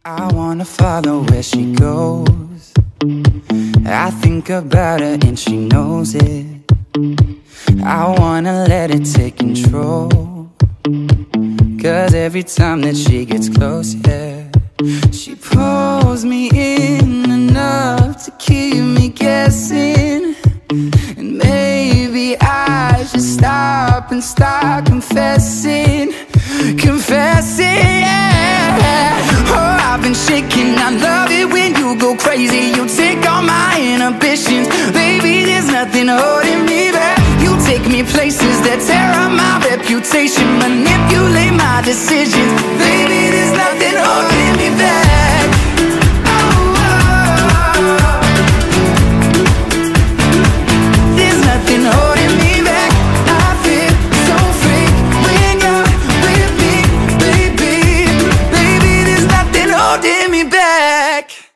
I wanna follow where she goes. I think about her and she knows it. I wanna let it take control, 'cause every time that she gets close, yeah, she pulls me in enough to keep me guessing. And maybe I should stop and start confessing. Yeah. Oh, I've been shaking, I love it when you go crazy. You take all my inhibitions. Baby, there's nothing holding me back. You take me places that tear up my reputation, manipulate my decisions. Baby, there's nothing holding me back. Oh, there's nothing holding me back. I feel so free when you're with me, baby. Baby, there's nothing holding me back.